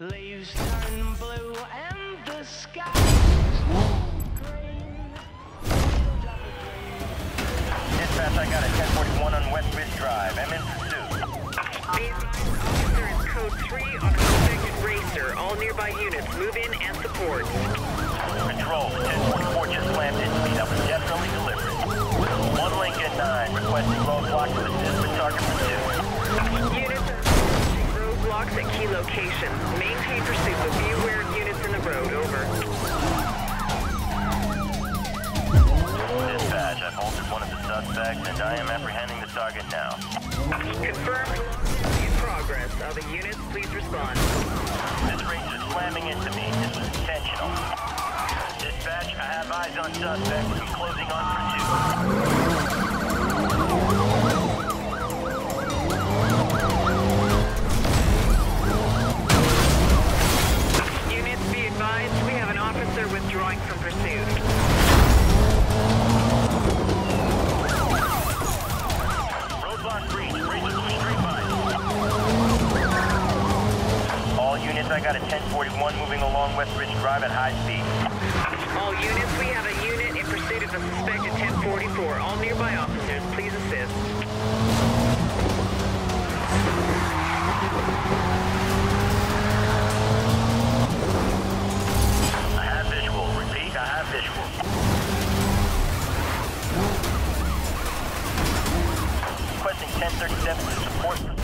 Leaves turn blue and the sky green. Dispatch, I got a 1041 on West Ridge Drive. I'm in pursuit. Officer is code 3 on a suspected racer. All nearby units move in and support. Control, 1044 just slammed into me. That was definitely deliberate. 1 Lincoln 9, requesting roadblock to assist with target pursuit. Units are approaching roadblocks at key locations. Maintain pursuit, but be aware of units in the road. Over. Dispatch, I've halted one of the suspects, and I am apprehending the target now. Confirmed. In progress. Other units, please respond. This racer is slamming into me. This was intentional. Dispatch, I have eyes on suspect. I'm closing on pursuit. Units, be advised, we have an officer withdrawing from pursuit. Roadblock breach. Racer straight by. All units, I got a 1041 moving along West Ridge Drive at high speed. All units, we have a unit in pursuit of a suspected 1044. All nearby officers, please assist. I have visual. Repeat, I have visual. Requesting 1037 to support